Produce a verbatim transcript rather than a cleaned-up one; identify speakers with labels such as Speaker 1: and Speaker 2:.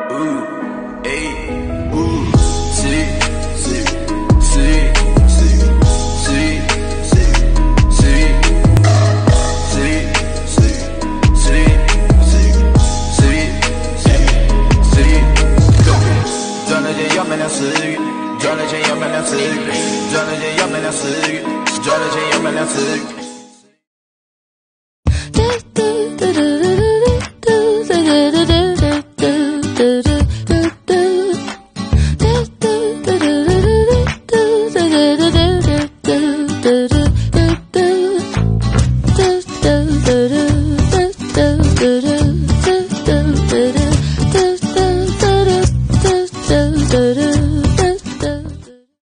Speaker 1: ooh, ayy, ooh, see, see, see, see, see, see, see, see, see, see, see, see, see,赚了钱要买辆思域，赚了钱要买辆思域，赚了钱要买辆思域，赚了钱要买辆思域。